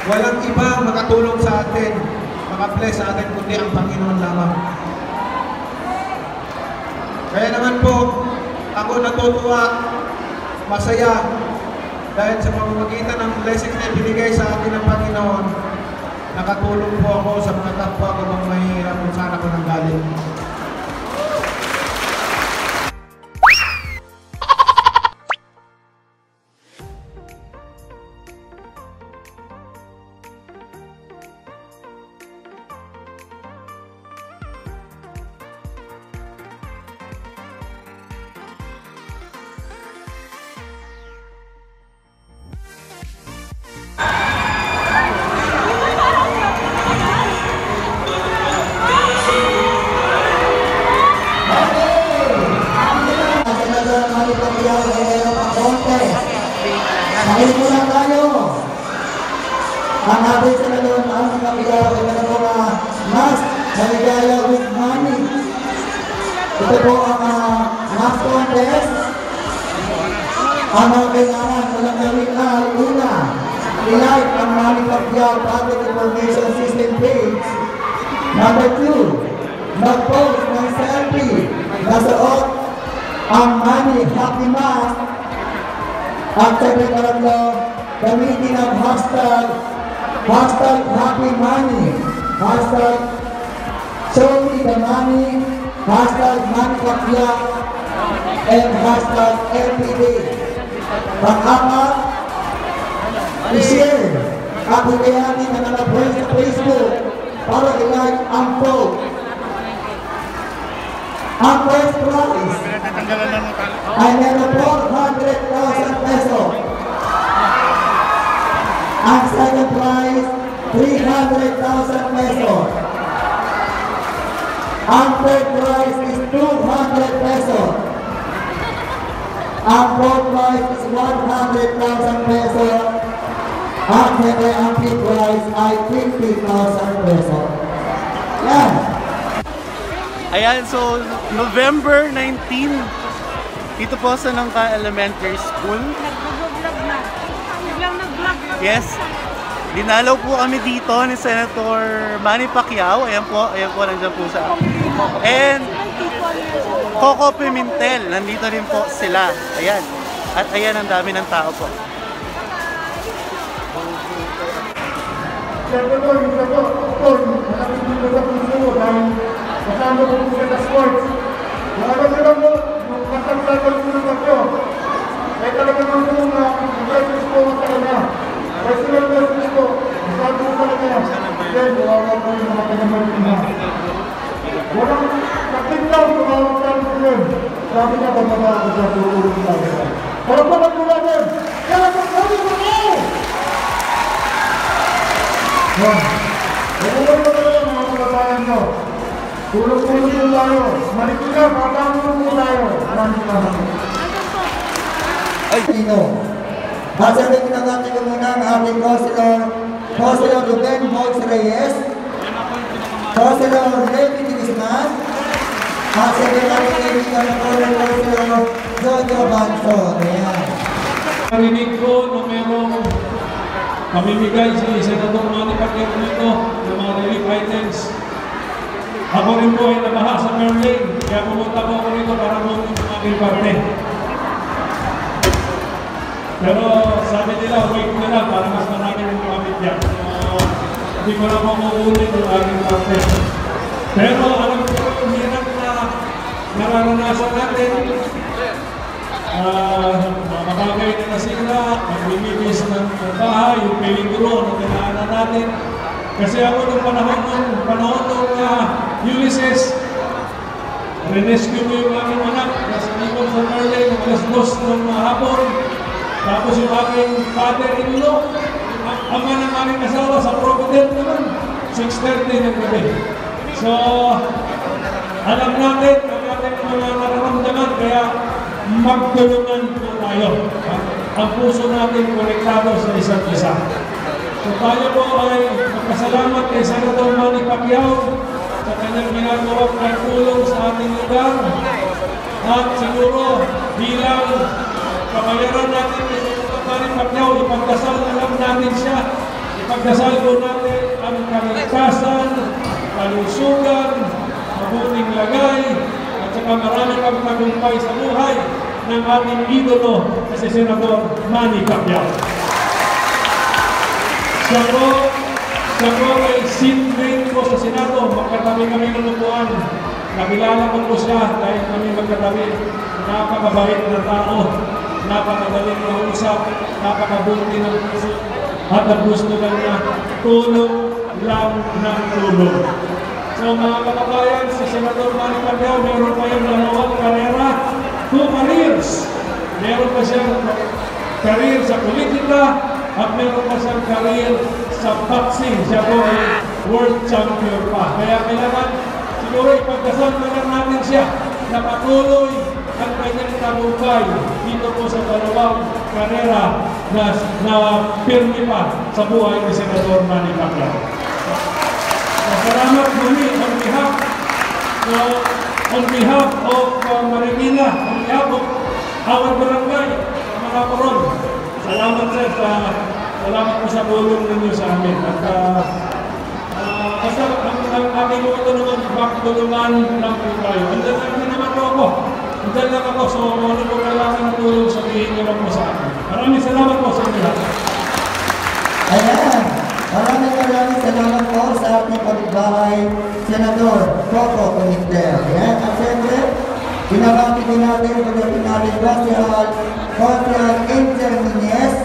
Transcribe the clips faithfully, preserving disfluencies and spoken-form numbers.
walang ibang makatulong sa atin, makabless sa atin, kundi ang Panginoon lamang. Kaya naman po, ako natutuwa, masaya, dahil sa pamamagitan ng blessings na ibinigay sa akin ng Panginoon, nakatulong po ako sa mga kapwa ko mga mahihirap kung saan ako nanggaling. Dahil muna tayo, ang ating sa nalawang taon ng kapiyaw ay na mga mas maligaya with money. Ito po ang uh, mass contest. Ang mga kailangan walang gawin na una, i-like ang Manny Pacquiao Public Information System page. Number two, mag-post ng selfie na suot ang Manny Happy Mask. At sa pangatlo, gamitin ang hashtag, hashtag Happy Money, hashtag Show Me The Money, hashtag Manny Pacquiao, and hashtag L P D. Pang-apat, i-share at higayanin na nalabay sa Facebook para i-like ang post. Ang first prize ay meron four hundred thousand pesos. Ang second prize, three hundred thousand pesos. Ang third prize is two hundred pesos. Ang fourth prize is one hundred thousand pesos. At siyempre ang fifth prize ay fifty thousand pesos. Yan. Ayan, so November nineteenth, dito po sa Nangka Elementary School. Nag-vlog na. Biglang nag-vlog. Yes, dinalaw po kami dito ni Senator Manny Pacquiao. Ayan po, ayan po, nandiyan po sa. And Coco Pimentel, nandito rin po sila. Ayan, at ayan ang dami ng tao po. Siyempre po, yung ito, ito, nakapit dito sa puso mo dahil kasama po po sa sports. Yung ano sila mo, yung kasagsagal po ng bagyo. Kaya talaga naman po na mag-resis po ang talaga. Kaya sila mag-resis po, masabi po talaga. Then, wala po yung mga kanyamang ina. Walang nakitlaw sa mga magkano po yun. Sabi niya, pagmaba ako sa tulong talaga. Pero po nagmulagan, kaya magkano po ako! Huwag mo talaga mga pagkabayan nyo. Tulog-tulog po tayo. Malikot ka, makakulog po tayo. Maraming salamat. Ay, Tino. Masabi pinagati ko muna ang aming Councilor, Councilor Ruben Hogs Reyes, Councilor Levi Tigisman, at sa aming kaibigan na Councilor Jojo Bancho. Ayan. Narinig ko na merong pamimigay si Senator Manny Pacquiao nito ng mga relief items. Ako rin po ay nabaha sa Merlin, kaya pumunta po ako rito para mong aking parte. Pero sabi nila, wait na lang para mas marami yung kumamit yan. So, hindi ko na po makulit yung aking parte. Pero alam ko yung hirap na nararanasan natin. Uh, makakagay na nasira, magbibigis ng bahay, yung peligro na tinaanan natin. Kasi ako nung panahon nung panahon nung uh, Ulysses, rinescue ko yung aking anak, nasa Nicol sa Merlin, ng alas dos ng hapon. Tapos yung aking father-in-law, ang ama ng aking asawa sa Provident naman, six thirty ng gabi. So, alam natin, ang ating mga nararamdaman, kaya magtulungan po tayo. Ang puso natin konektado sa isa't isa. So tayo po ay magpasalamat kay Senator Manny Pacquiao sa kanyang ginagawang pagtulong sa ating lugar. At siguro bilang kabayaran natin kay Senator Manny Pacquiao, ipagdasal na lang natin siya ipagdasal po natin ang kaligtasan, kalusugan, mabuting lagay, at saka marami pang tagumpay sa buhay ng ating idolo na si Senador Manny Pacquiao. Siya po, siya po ay seatmate ko sa Senado, magkatabi kami ng upuan. Nakilala ko po siya dahil kami magkatabi. Napakabait na tao, napakagaling na usap, napakabuti ng puso, at ang gusto lang niya, tulong lang ng tulong. So mga kababayan, si Senador Manny Pacquiao, meron pa yung dalawang karera, two careers. Meron pa siyang career sa politika at meron pa siyang career sa boxing. Siya po ay world champion pa. Kaya kailangan siguro ipagdasal na lang natin siya na patuloy ang kanyang tagumpay dito po sa dalawang karera na, na pirmi pa sa buhay ni Senador Manny Pacquiao. Salamat muli on behalf uh, on behalf of uh, Marikina, on behalf of our barangay, mga karon. Salamat sir sa salamat po sa tulong ninyo sa amin. At uh, uh, basta ang, ang aking mga tulungan, bakitulungan lang po tayo. Andiyan lang naman po ako. Andiyan lang ako. So ano po kailangan ng tulong, sabihin nyo lang po sa akin. Maraming salamat po sa inyo. Ayan, maraming maraming salamat po sa ating kapitbahay, Senador Coco Pimentel. Ayan, at siyempre, pinabati din natin pagdating natin Social Social Angel Nunez,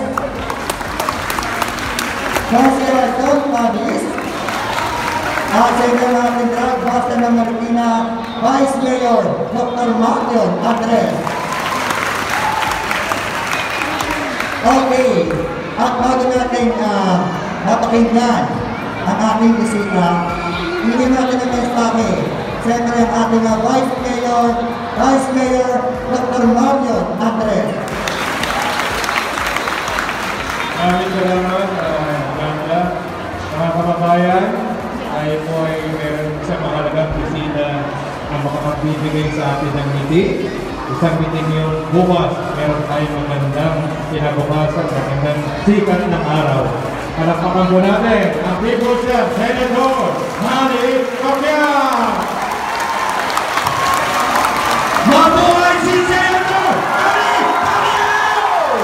Social Don Pavis, at siyempre natin drug basta ng Marikina, Vice Mayor Doctor Marion Andres. Okay. At bago natin uh, napakinggan ang ating bisita, hindi natin ang mensahe. Siyempre ang ating uh, Vice Mayor, Vice Mayor Doctor Marion Andres. Maraming salamat, uh, Ganda. Mga kababayan, tayo po ay meron isang mahalagang bisita na makapagbibigay sa atin ng ngiti. Isang meeting yun, bukas, meron tayong magandang kinabukasan, magandang sikat ng araw. Palakpakan po natin ang People's Champ, Senator Manny Pacquiao! Mabuhay si Senator Manny Pacquiao!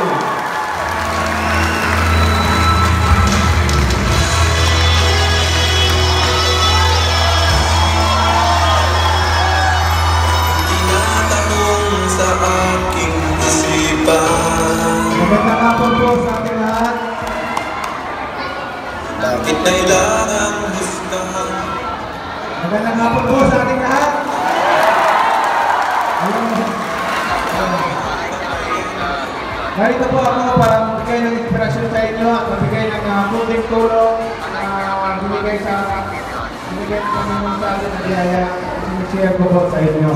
Sa aking isipan, Magandang hapon po sa ating lahat. bakit kailangang husgahan? Magandang hapon po sa ating lahat. Narito po ako para magbigay ng inspirasyon sa inyo at magbigay ng uh, kunting tulong na uh, bumigay sa bumigay sa mga mensahe na biyaya sinishare ko po sa inyo.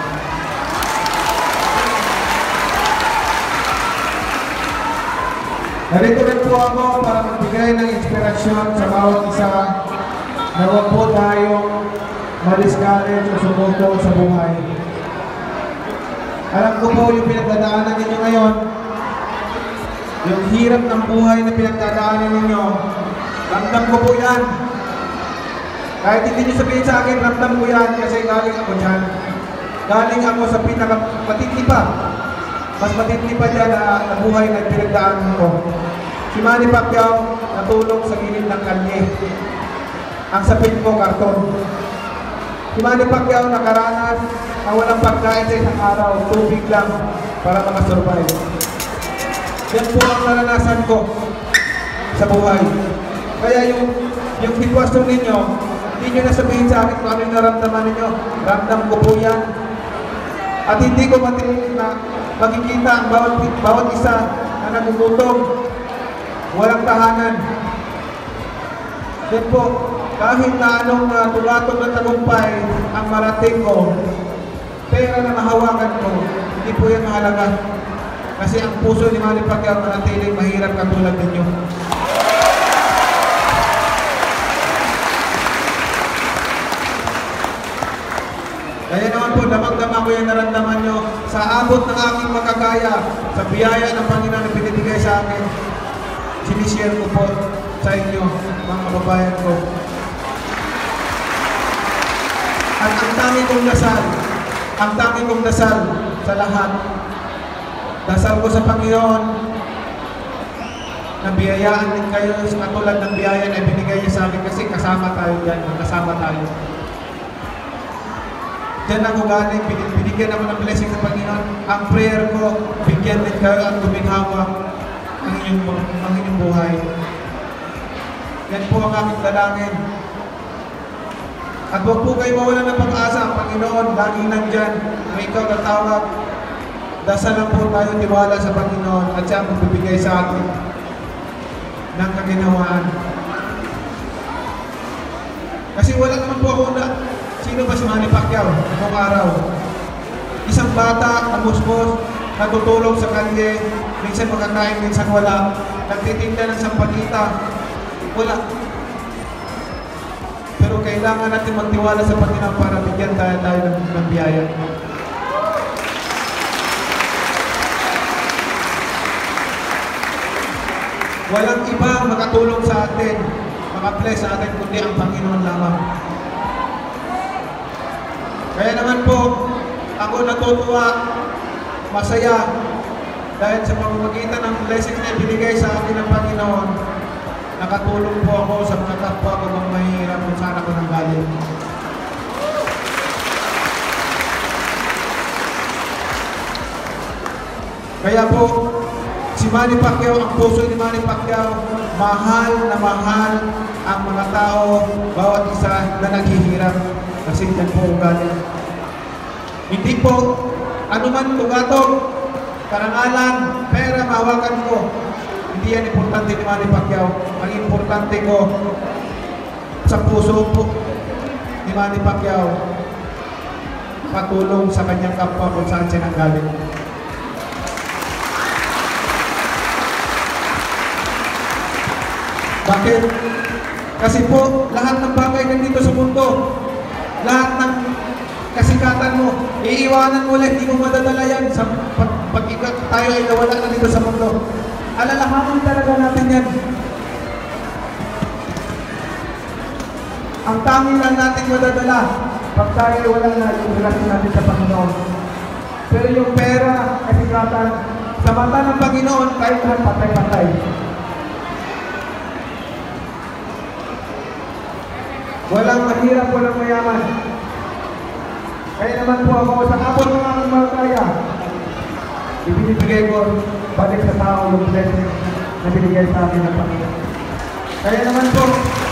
Narito rin po ako para magbigay ng inspirasyon sa bawat isa na huwag po tayong ma-discourage o sumuko sa buhay. Alam ko po yung pinagdadaanan ninyo ngayon, yung hirap ng buhay na pinagdadaanan ninyo, ramdam ko po yan. Kahit hindi nyo sabihin sa akin, ramdam ko yan kasi galing ako dyan. Galing ako sa pinakamatindi pa. Mas matindi pa dyan na, na buhay na pinagdaanan ko. Si Manny Pacquiao natulong sa gilid ng kalye. Ang sapit ko, karton. Si Manny Pacquiao nakaranas na walang pagkain sa isang araw, tubig lang para makasurvive. Yan po ang naranasan ko sa buhay. Kaya yung, yung sitwasyon ninyo, hindi nyo na sabihin sa akin kung ano yung naramdaman ninyo. Ramdam ko po yan. At hindi ko matinig na makikita ang bawat, bawat isa na nagugutom, walang tahanan. Then po, kahit na anong uh, tulatog na tagumpay ang marating ko, pera na mahawakan ko, hindi po yan mahalaga. Kasi ang puso ni Manny Pacquiao manatiling mahirap katulad ninyo. Kaya naman po, damang-dama ko yung naramdaman nyo sa abot ng aking makakaya, sa biyaya ng Panginoon na binibigay sa akin. Sinishare ko po sa inyo, mga kababayan ko. At ang dami kong dasal, ang dami kong dasal sa lahat. Dasal ko sa Panginoon na biyayaan din kayo katulad ng biyaya na binigay niya sa akin kasi kasama tayo dyan, kasama tayo. Diyan ako galing, binigyan naman ng blessing sa Panginoon. Ang prayer ko, bigyan din kayo at guminhawa ang inyong, ang inyong buhay. Yan po ang aking dalangin. At huwag po kayo mawalan ng pag-asa. Ang Panginoon, laging nandyan. Kung ikaw natawag, dasal lang po tayo tiwala sa Panginoon at siya ang magbibigay sa atin ng kaginawaan. Kasi wala naman po ako na, sino ba si Manny Pacquiao noong araw? Isang bata, kamuskos, natutulong sa kalye, minsan makakain, minsan wala, nagtitinda ng sampagita, wala. Pero kailangan natin magtiwala sa Panginoon para bigyan tayo, tayo ng, ng biyaya. Walang iba makatulong sa atin, makabless sa atin, kundi ang Panginoon lamang. Kaya naman po, ako natutuwa, masaya, dahil sa pamamagitan ng blessing na ibinigay sa akin ng Panginoon, nakatulong po ako sa mga kapwa ko mga mahihirap kung saan ako nanggaling. Kaya po, si Manny Pacquiao, ang puso ni Manny Pacquiao, mahal na mahal ang mga tao, bawat isa na naghihirap. Kasi dyan po galing. Hindi po, anuman tugatog, karangalan, pera, mahawakan ko. Hindi yan importante ni Manny Pacquiao. Ang importante ko sa puso po ni Manny Pacquiao, patulong sa kanyang kapwa kung saan siya nanggaling. Bakit? Kasi po, lahat ng bagay nandito sa mundo, lahat ng kasikatan mo, iiwanan mo ulit, hindi mo madadala yan sa pag, pag tayo ay nawala na dito sa mundo. Alalahanin talaga natin yan. Ang tanging lang natin madadala pag tayo ay wala na yung relasyon natin sa Panginoon. Pero yung pera, kasikatan, sa mata ng Panginoon, kahit lahat patay-patay. Walang mahirap, walang mayaman. Kaya naman po ako sa kapon ng aking mga kaya, ibinibigay ko balik sa tao yung blessing na binigay sa akin ng Panginoon. Kaya naman po,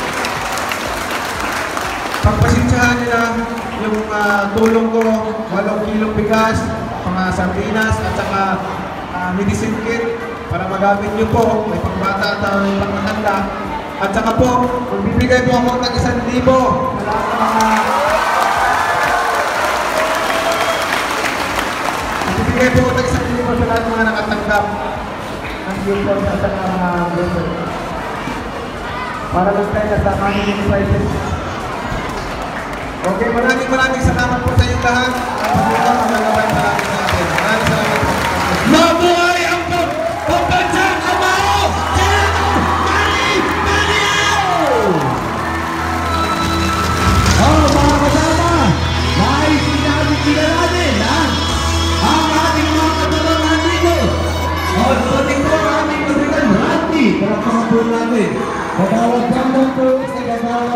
pagpasensyahan nila yung uh, tulong ko, walong kilong bigas, mga sardinas, at saka uh, medicine kit para magamit nyo po, may pagbata at uh, may pangmatanda. At saka po, magbibigay po ako ng isang libo sa lahat ng mga magbibigay po ako ng isang libo sa lahat ng mga nakatanggap ng libo sa sa mga blessing. Para lang tayo sa aming prices. Okay, maraming maraming salamat po sa inyong lahat. Ang magagabay maraming sa atin. Maraming salamat po. Mabuhay ang pagbansang kamao! Oh, mga kasama, dahil sinabi sila natin, ha? Ang ating mga katawan dito. O, tuloy po ang aming kasigan, Randy. Para pangapun natin. Pagawag kang po sa gagawa.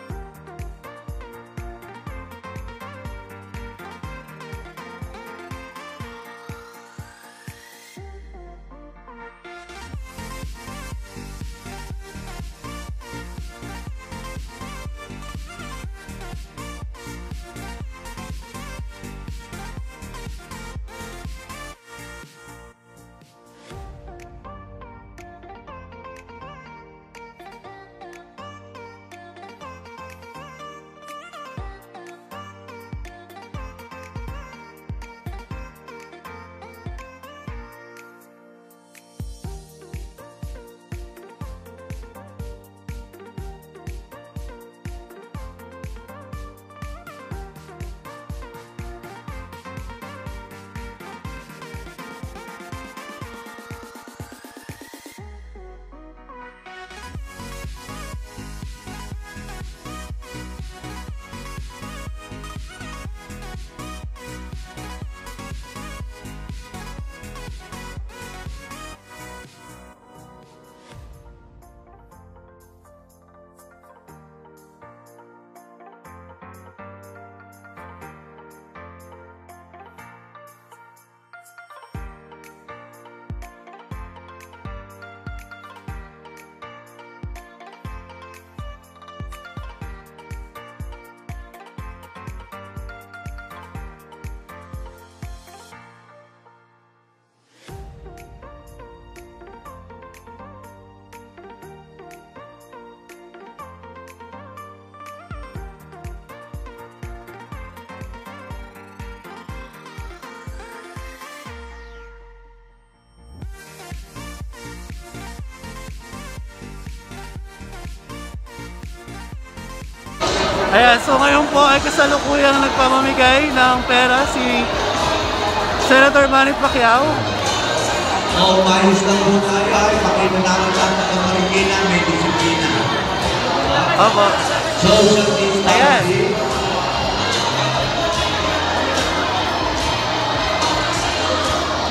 Ayan, so ngayon po ay kasalukuyang nagpamamigay ng pera si Senator Manny Pacquiao. Oo, mayos lang po tayo ay pakita namin sa mga Marikina, may disiplina. Opo. Social distancing.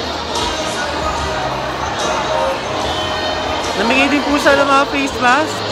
Namigay din po siya ng mga face mask.